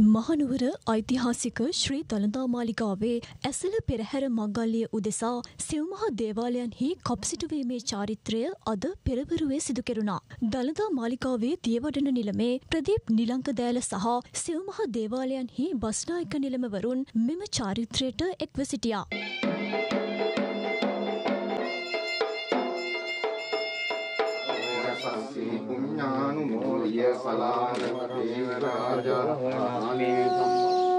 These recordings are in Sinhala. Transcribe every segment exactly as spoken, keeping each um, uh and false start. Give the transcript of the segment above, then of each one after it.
මහනුවර ඓතිහාසික ශ්‍රී දළදා මාලිගාවේ ඇසළ පෙරහැර මංගල්‍යය උදෙසා සිව්මහා දේවාලයන්හි කප්සිටුවීමේ චාරිත්‍රය අද පෙරවරුවේ සිදු කෙරුණා. දළදා මාලිගාවේ දියවඩන නිලමේ ප්‍රදීප් නිලංගදෑල සහ සිව්මහා දේවාලයන්හි බස්නායක නිලමවරුන් මෙම චාරිත්‍රයට එක්ව සිටියා. පුඤ්ඤානුමෝදිය සලාන දේව රාජා ආමේන.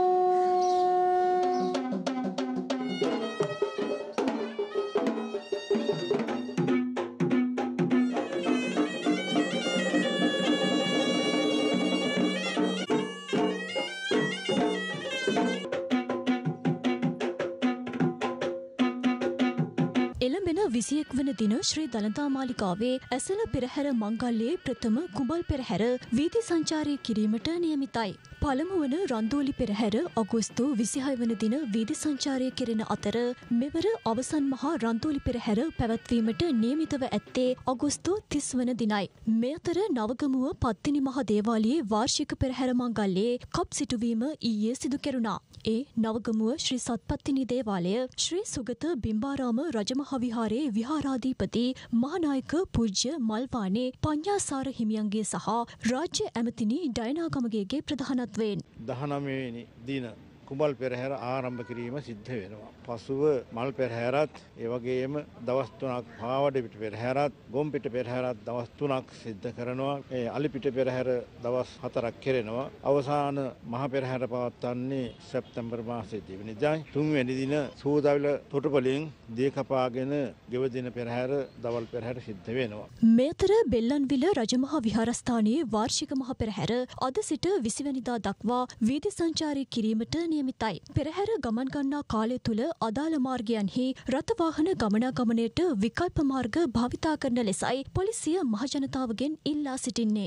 එළඹෙන විසිඑක වන දින ශ්‍රී දළදා මාලිගාවේ ඇසළ පෙරහැර මංගල්‍යයේ ප්‍රථම කුඹල් පෙරහැර වීදි සංචාරය කිරීමට නියමිතයි. පළමු වන රන්දෝලි පෙරහැර අගෝස්තු විසිහය වන දින වීදි සංචාරය කෙරෙන අතර මෙවර අවසන් මහා රන්දෝලි පෙරහැර පැවැත්වීමට නියමිතව ඇත්තේ අගෝස්තු තිස් වන දිනයි. මේ අතර නවගමුව පත්තිනි මහා දේවාලයේ වාර්ෂික පෙරහැර මංගල්‍යයේ කප් සිටුවීම ඊයේ සිදු කෙරුණා. ඒ නවගමුව ශ්‍රී සත්පත්තිනි දේවාලය ශ්‍රී සුගත බිම්බාරාම රජමහා විහාරයේ විහාරාධිපති මහානායක පූජ්‍ය මල්වානේ පඤ්ඤාසාර හිමියන්ගේ සහ රාජ්‍ය ඇමතිනි ඩයනාගමගේගේ ප්‍රධානත්වයෙන් දහනවය වෙනි දින කුඹල් පෙරහැර ආරම්භ කිරීම සිද්ධ වෙනවා. පසුව මල් පෙරහැරත් ඒ වගේම දවස් තුනක් පාවඩ පිට පෙරහැරත් ගොම් පිට පෙරහැරත් දවස් තුනක් සිද්ධ කරනවා. ඒ අලි පිට පෙරහැර දවස් හතරක් කෙරෙනවා. අවසාන මහ පෙරහැර පවත්වන්නේ සැප්තැම්බර් මාසයේ දෙවැනිදායි. තුන්වැනි දින සූදාවිල තොටුපළින් දී කපාගෙන ගෙවදින පෙරහැර දවල් පෙරහැර සිද්ධ වෙනවා. මේ අතර බෙල්ලන්විල රජමහා විහාරස්ථානයේ වාර්ෂික මහ පෙරහැර අද සිට විසි වෙනිදා දක්වා වීදි සංචාරය කිරීමට නියමිතයි. පෙරහැර ගමන් ගන්නා කාලය තුල අදාළ මාර්ගයන්හි රථ වාහන ගමනාගමනයට විකල්ප මාර්ග භාවිතා කරන ලෙසයි පොලිසිය මහජනතාවගෙන් ඉල්ලා සිටින්නේ.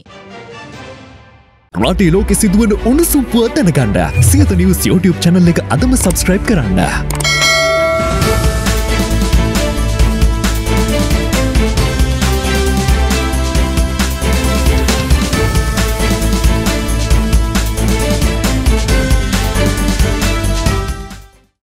රටේ ලෝකෙ සිදුවන උණුසුම් පුවත් දැනගන්න සියත නිවුස් YouTube channel එක අදම subscribe කරන්න.